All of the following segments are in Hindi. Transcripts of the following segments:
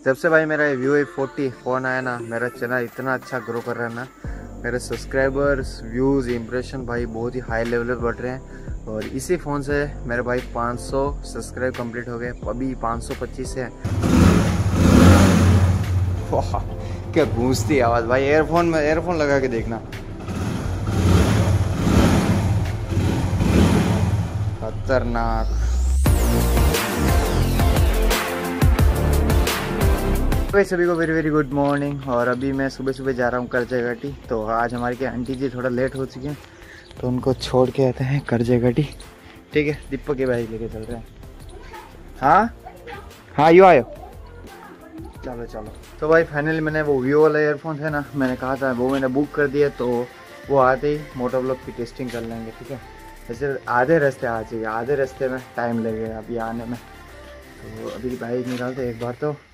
जब से भाई मेरा Vivo-40 फ़ोन आया ना, मेरा चैनल इतना अच्छा ग्रो कर रहा है ना। मेरे सब्सक्राइबर्स, व्यूज़, इम्प्रेशन भाई बहुत ही हाई लेवल पे बढ़ रहे हैं। और इसी फ़ोन से मेरे भाई 500 सब्सक्राइब कंप्लीट हो गए, अभी 525 है। वाह क्या गूंजती आवाज़ भाई। एयरफोन लगा के देखना, खतरनाक। भाई सभी को वेरी वेरी गुड मॉर्निंग। और अभी मैं सुबह सुबह जा रहा हूँ करजेघाटी। तो आज हमारे क्या आंटी जी थोड़ा लेट हो चुके हैं, तो उनको छोड़ के आते हैं करजेघाटी। ठीक है, दीपक के भाई लेके चल रहे हैं। हाँ यूँ आयो, चलो चलो। तो भाई फाइनली मैंने वो Vivo वाला एयरफोन है ना, मैंने कहा था वो मैंने बुक कर दिया। तो वो आते ही मोटो ब्लॉग की टेस्टिंग कर लेंगे। ठीक है, वैसे आधे रास्ते आ जाइए, आधे रास्ते में टाइम लगेगा अभी आने में। तो अभी बाइक निकालते एक बार। तो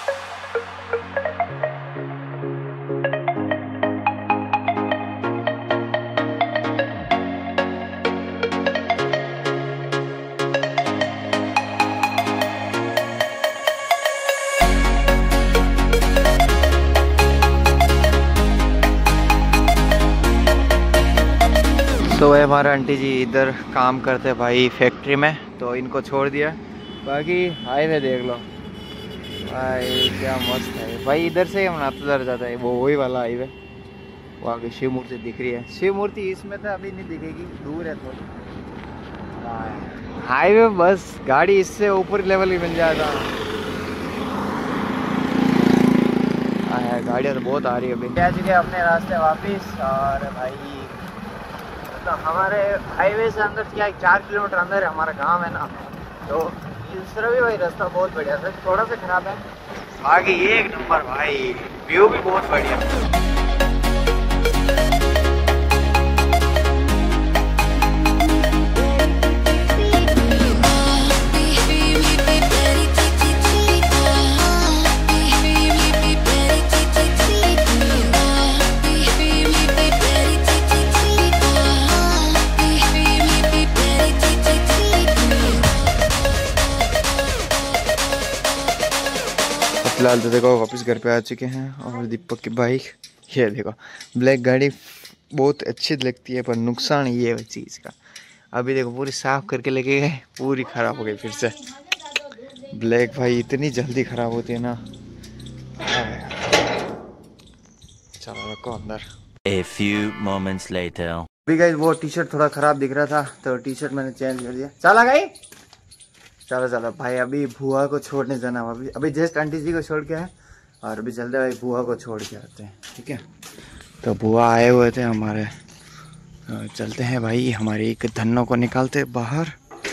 भाई हमारा आंटी जी इधर काम करते भाई फैक्ट्री में, तो इनको छोड़ दिया। बाकी हाईवे देख लो भाई, क्या मस्त है भाई। इधर से हम नाथद्वार जाता है, वो वही वाला हाईवे। वो आगे शिव मूर्ति दिख रही है। शिव मूर्ति इसमें तो अभी नहीं दिखेगी, दूर है थोड़ी। हाईवे बस गाड़ी इससे ऊपर लेवल ही मिल जाता। गाड़ियाँ तो बहुत आ रही है अभी। क्या चुके अपने रास्ते वापिस। और भाई तो हमारे हाईवे से अंदर क्या 4 किलोमीटर अंदर है हमारा गांव है ना। तो इस तरह भी भाई रास्ता बहुत बढ़िया था, थोड़ा सा खराब है, आगे एक नंबर भाई, व्यू भी बहुत बढ़िया। फिलहाल तो देखो वापस घर पे आ चुके हैं। और दीपक की बाइक ये देखो, ब्लैक गाड़ी बहुत अच्छी लगती है, पर नुकसान ये है चीज़ का। अभी देखो पूरी साफ करके लेके गए, पूरी ख़राब हो गई फिर से। ब्लैक भाई इतनी जल्दी ख़राब होती है ना। चलो रखो अंदर। A few moments later. अभी गाइस वो टी शर्ट थोड़ा ख़राब दिख रहा था, तो टी शर्ट मैंने चेंज कर दिया। चला गई, चलो चलो भाई। अभी बुआ को छोड़ने जाना, अभी जस्ट आंटी जी को छोड़ के आए, और अभी चलते भाई बुआ को छोड़ के आते हैं। ठीक है, तो बुआ आए हुए थे हमारे, चलते हैं भाई। हमारी एक धन्नों को निकालते बाहर।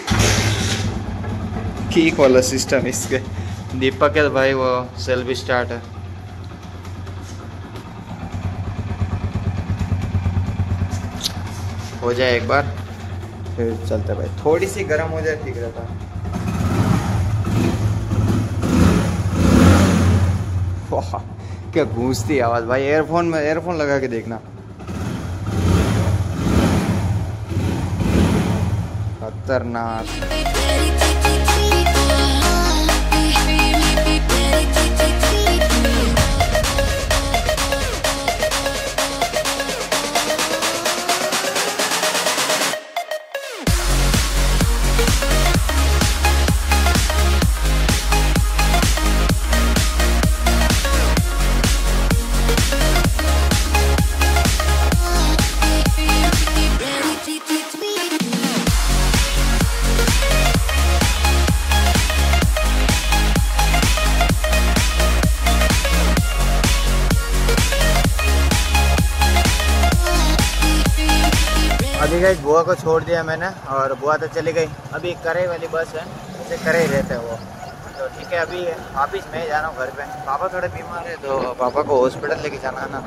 ठीक वाला सिस्टम इसके। दीपक है भाई, वो सेल्फ स्टार्ट है। हो जाए एक बार फिर चलते भाई, थोड़ी सी गर्म हो जाए ठीक रहता। वाह क्या गूंजती आवाज़ भाई। एयरफोन लगा के देखना, खतरनाक। अभी गई बुआ को छोड़ दिया मैंने, और बुआ तो चली गई। अभी करे वाली बस है, ऐसे करे ही रहते हैं वो। तो ठीक है, अभी वापिस मैं जा रहा हूँ घर पे। पापा थोड़े बीमार है, तो पापा को हॉस्पिटल लेके जाना है ना।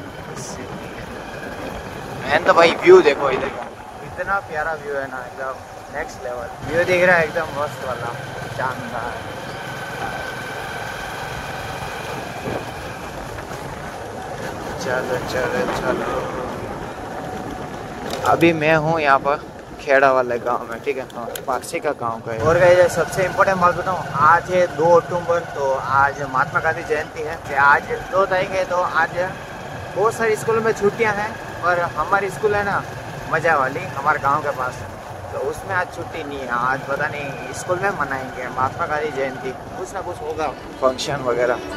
मैंने तो भाई व्यू देखो इधर का, इतना प्यारा व्यू है ना, एकदम नेक्स्ट लेवल व्यू दिख रहा है, एकदम मस्त वाला, शानदार। चलो चलो चलो। अभी मैं हूँ यहाँ पर खेड़ा वाले गांव में, ठीक है, पारसी का गांव का है। और गाइस सबसे इम्पोर्टेंट बात बताऊँ, आज है 2 अक्टूबर, तो आज महात्मा गांधी जयंती है। आज 2 तारीख है, तो आज बहुत सारी स्कूलों में छुट्टियां हैं, और हमारी स्कूल है ना मजा वाली, हमारे गांव के पास, तो उसमें आज छुट्टी नहीं है। आज पता नहीं स्कूल में मनाएंगे महात्मा गांधी जयंती, कुछ ना कुछ होगा फंक्शन वगैरह।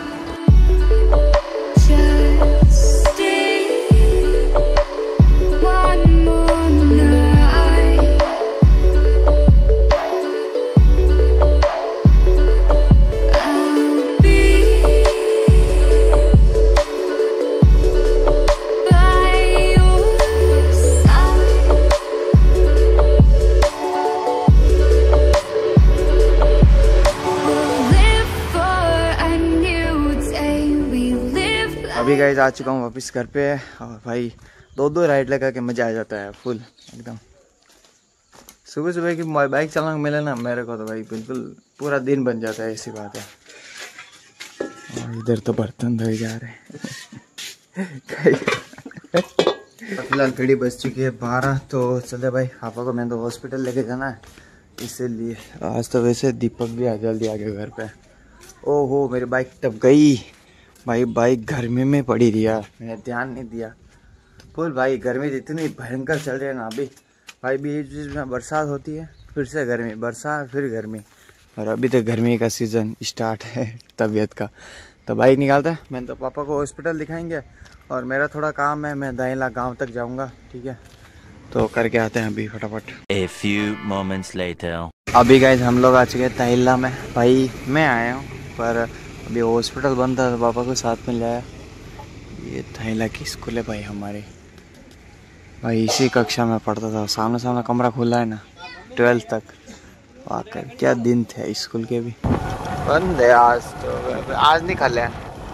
अभी गाइस आ चुका हूँ वापस घर पे, और भाई 2 राइड लगा के मज़ा आ जाता है फुल एकदम। सुबह सुबह की बाइक चलाना मिले ना मेरे को, तो भाई बिल्कुल पूरा दिन बन जाता है, ऐसी बात है। और इधर तो बर्तन धोए जा रहे हैं। फिलहाल घड़ी बज चुकी है 12, तो चले भाई, पापा को मैं तो हॉस्पिटल लेके जाना है, इसीलिए आज तो वैसे दीपक भी आ जल्दी आ गया घर पे। ओहो मेरी बाइक तब गई भाई, बाइक गर्मी में पड़ी रही यार, मैंने ध्यान नहीं दिया फुल। भाई गर्मी इतनी भयंकर चल रही है ना अभी भाई, बीच बीच में बरसात होती है, फिर से गर्मी, बरसात फिर गर्मी, और अभी तो गर्मी का सीज़न स्टार्ट है तबीयत का। तो बाइक निकालता है, मैंने तो पापा को हॉस्पिटल दिखाएंगे, और मेरा थोड़ा काम है, मैं दाइला गाँव तक जाऊँगा, ठीक है, तो करके आते हैं अभी फटाफट। A few moments later. अभी गाइस हम लोग आ चुके हैं दाइला में। भाई मैं आया हूँ, पर अभी हॉस्पिटल बंद था, तो पापा को साथ में ले आया। ये दाइला की स्कूल है भाई हमारी, भाई इसी कक्षा में पढ़ता था, सामने सामने कमरा खुला है ना 12th तक। वाकई क्या दिन थे स्कूल के भी। बंद है आज, तो आज नहीं खाले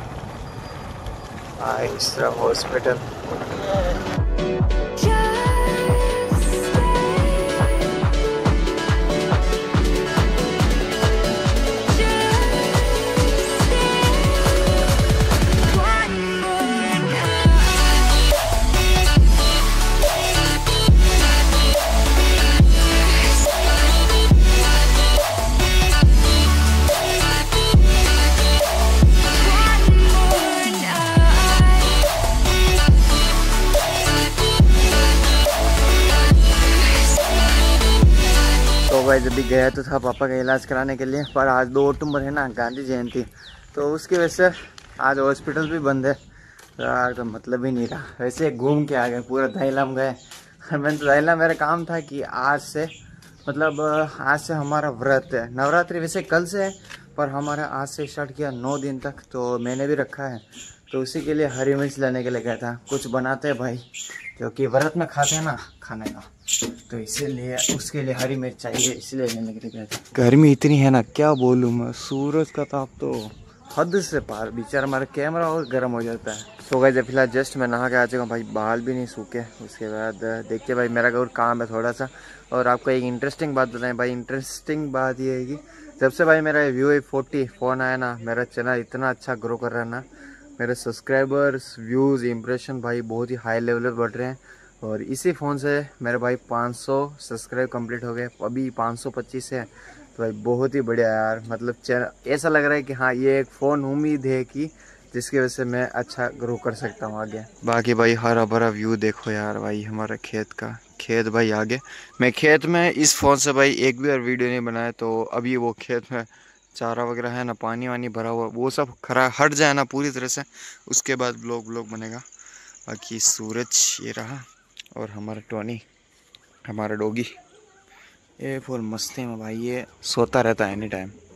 इस तरह हॉस्पिटल। भाई जब भी गया तो था पापा का इलाज कराने के लिए, पर आज 2 अक्टूबर है ना गांधी जयंती, तो उसकी वजह से आज हॉस्पिटल भी बंद है यार, तो मतलब ही नहीं रहा। वैसे घूम के आ गए, पूरा दाइला में गए। मैंने तो दाइला, मेरा काम था कि आज से मतलब आज से हमारा व्रत है, नवरात्रि वैसे कल से है, पर हमारा आज से स्टार्ट किया 9 दिन तक, तो मैंने भी रखा है, तो उसी के लिए हरी मिर्च लेने के लिए गया था। कुछ बनाते हैं भाई, क्योंकि व्रत में खाते हैं ना खाने का, तो इसीलिए उसके लिए हरी मिर्च चाहिए, इसलिए लेने के लिए गया था। गर्मी इतनी है ना, क्या बोलूँ मैं, सूरज का ताप तो हद से पार, बेचारा हमारा कैमरा और गर्म हो जाता है। सो गाइस फिलहाल जस्ट मैं नहा के आ चुका हूँ भाई, बाल भी नहीं सूखे। उसके बाद देखते भाई, मेरा और काम है थोड़ा सा। और आपको एक इंटरेस्टिंग बात बताएं भाई, इंटरेस्टिंग बात ये है कि जब से भाई मेरा View40 फ़ोन आया ना, मेरा चैनल इतना अच्छा ग्रो कर रहा है ना, मेरे सब्सक्राइबर्स, व्यूज़, इम्प्रेशन भाई बहुत ही हाई लेवल पर बढ़ रहे हैं। और इसी फ़ोन से मेरे भाई 500 सब्सक्राइब कंप्लीट हो गए, अभी 525 है, तो भाई बहुत ही बढ़िया यार। मतलब चैनल ऐसा लग रहा है कि हाँ ये एक फ़ोन उम्मीद है कि जिसकी वजह से मैं अच्छा ग्रो कर सकता हूँ आगे। बाकी भाई हरा भरा व्यू देखो यार भाई, हमारा खेत का, खेत भाई आगे। मैं खेत में इस फ़ोन से भाई एक भी और वीडियो नहीं बनाया, तो अभी वो खेत में चारा वगैरह है ना, पानी वानी भरा हुआ, वो सब खरा हट जाए ना पूरी तरह से, उसके बाद ब्लॉग बनेगा। बाकी सूरज ये रहा, और हमारा टोनी, हमारा डॉगी, ये फुल मस्ती में भाई, ये सोता रहता है एनी टाइम।